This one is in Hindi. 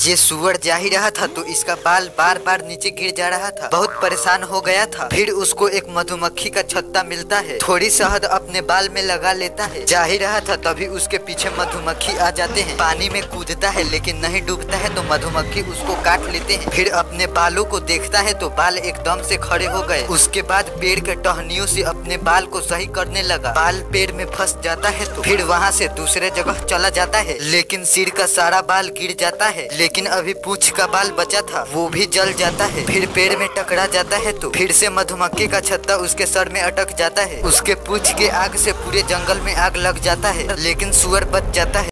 ये सुअर जा ही रहा था तो इसका बाल बार बार नीचे गिर जा रहा था। बहुत परेशान हो गया था। फिर उसको एक मधुमक्खी का छत्ता मिलता है, थोड़ी शहद अपने बाल में लगा लेता है। जा ही रहा था तभी उसके पीछे मधुमक्खी आ जाते हैं। पानी में कूदता है लेकिन नहीं डूबता है तो मधुमक्खी उसको काट लेते हैं। फिर अपने बालों को देखता है तो बाल एकदम से खड़े हो गए। उसके बाद पेड़ के टहनियों से अपने बाल को सही करने लगा। बाल पेड़ में फंस जाता है तो फिर वहाँ से दूसरे जगह चला जाता है, लेकिन सिर का सारा बाल गिर जाता है। लेकिन अभी पूंछ का बाल बचा था, वो भी जल जाता है। फिर पेड़ में टकरा जाता है तो फिर से मधुमक्खी का छत्ता उसके सर में अटक जाता है। उसके पूंछ के आग से पूरे जंगल में आग लग जाता है, लेकिन सुअर बच जाता है।